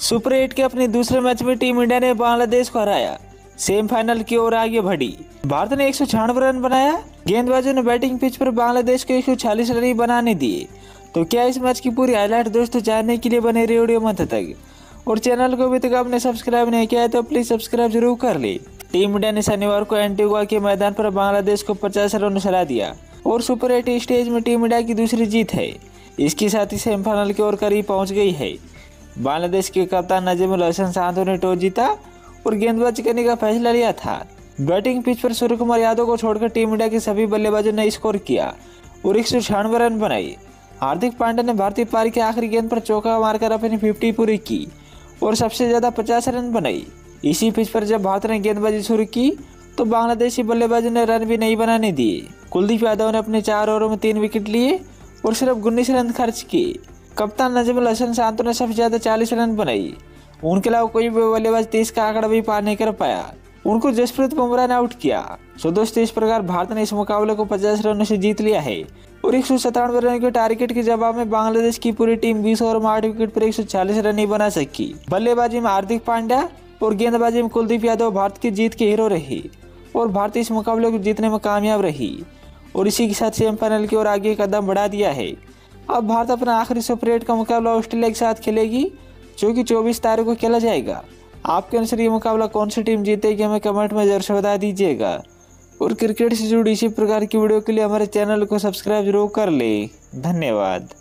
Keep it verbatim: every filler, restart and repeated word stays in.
Super eight के अपने दूसरे मैच में टीम इंडिया ने बांग्लादेश को हराया, सेमीफाइनल की ओर आगे बढ़ी। भारत ने एक सौ छियानवे रन बनाया। गेंदबाजों ने बैटिंग पिच पर बांग्लादेश को एक सौ छियालीस रन ही बनाने दिए। तो क्या इस मैच की पूरी हाईलाइट दोस्तों जानने के लिए बने रहिए वीडियो में अंत तक, और चैनल को अभी तक आपने सब्सक्राइब नहीं किया है तो प्लीज सब्सक्राइब जरूर कर ले। टीम इंडिया ने शनिवार को एंटीगुआ के मैदान पर बांग्लादेश को पचास रन से हरा दिया और सुपर एट स्टेज में टीम इंडिया की दूसरी जीत है। इसके साथ ही सेमीफाइनल की ओर करीब पहुंच गई है। बांग्लादेश के कप्तान नजीमुल हसन शांतु ने टॉस जीता और गेंदबाजी करने का फैसला लिया था। बैटिंग पिच पर सूर्य कुमार यादव को छोड़कर टीम इंडिया के सभी बल्लेबाजों ने स्कोर किया और एक सौ छियानवे रन बनाए। हार्दिक पांड्या ने भारतीय पारी के आखिरी गेंद पर चौका मारकर अपनी फिफ्टी पूरी की और सबसे ज्यादा पचास रन बनाई। इसी पिच पर जब भारत ने गेंदबाजी शुरू की तो बांग्लादेशी बल्लेबाजों ने रन भी नहीं बनाने दिए। कुलदीप यादव ने अपने चार ओवरों में तीन विकेट लिए और सिर्फ उन्नीस रन खर्च किए। कप्तान नजीमुल हसन शांतु ने सबसे ज्यादा चालीस रन बनाई। उनके अलावा कोई भी बल्लेबाज तीस का आंकड़ा भी पार नहीं कर पाया। उनको जसप्रीत बुमराह ने आउट किया। सो दोस्तों, इस प्रकार भारत ने इस मुकाबले को पचास रनों से जीत लिया है और एक सौ सत्तानवे रन के टारगेट के जवाब में बांग्लादेश की पूरी टीम बीस ओवर में आठ विकेट पर एक सौ चालीस रन नहीं बना सकी। बल्लेबाजी में हार्दिक पांड्या और गेंदबाजी में कुलदीप यादव भारत की जीत के हीरो रहे और भारत इस मुकाबले को जीतने में कामयाब रही और इसी के साथ सेमीफाइनल की ओर आगे कदम बढ़ा दिया है। अब भारत अपना आखिरी सुपर एट का मुकाबला ऑस्ट्रेलिया के साथ खेलेगी, जो कि चौबीस तारीख को खेला जाएगा। आपके अनुसार ये मुकाबला कौन सी टीम जीतेगी, हमें कमेंट में जरूर से बता दीजिएगा। और क्रिकेट से जुड़ी इसी प्रकार की वीडियो के लिए हमारे चैनल को सब्सक्राइब जरूर कर ले। धन्यवाद।